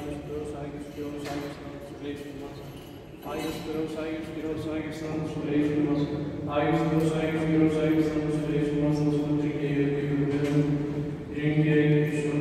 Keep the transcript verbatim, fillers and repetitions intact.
Άγιος Θεός, Άγιος Θεός, Άγιος Θεός, ελέησον μας. Άγιος Θεός, Άγιος Θεός, Άγιος Θεός, ελέησον μας. Άγιος Θεός, Άγιος Θεός, Άγιος Θεός, ελέησον μας. Άγιος Θεός, Άγιος Θεός, Άγιος Θεός, ελέησον μας.